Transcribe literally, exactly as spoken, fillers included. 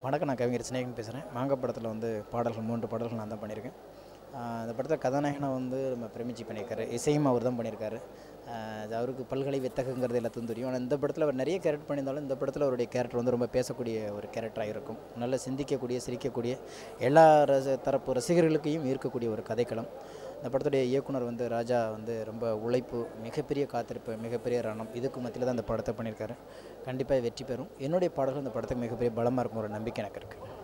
வணக்கம். நான் கவிஞர் ஸ்னேகன் பேசுகிறேன். மாங்க படத்தில் வந்து பாடல்கள் மூன்று பாடல்கள் நான் தான் பண்ணியிருக்கேன். அந்த படத்தில் கதாநாயகனை வந்து நம்ம பிரமிச்சி பண்ணியிருக்காரு. இசையும் அவர் தான் பண்ணியிருக்காரு. அது அவருக்கு பல்கலை வித்தகங்கிறது எல்லாத்தையும் தெரியும். ஆனால் இந்த படத்தில் அவர் நிறைய கேரக்டர் பண்ணியிருந்தாலும் இந்த படத்தில் அவருடைய கேரக்டர் வந்து ரொம்ப பேசக்கூடிய ஒரு கேரக்டராக இருக்கும். நல்ல சிந்திக்கக்கூடிய, சிரிக்கக்கூடிய, எல்லா ரச தரப்பு ரசிகர்களுக்கையும் ஈர்க்கக்கூடிய ஒரு கதைக்களம். இந்த படத்துடைய இயக்குனர் வந்து ராஜா வந்து ரொம்ப உழைப்பு, மிகப்பெரிய காத்திருப்பு, மிகப்பெரிய ரணம், இதுக்கு மத்தியில் தான் அந்த படத்தை பண்ணியிருக்காரு. கண்டிப்பாக வெற்றி பெறும். என்னுடைய பாடல்கள் இந்த படத்துக்கு மிகப்பெரிய பலமாக இருக்கும் ஒரு நம்பிக்கை எனக்கு இருக்குது.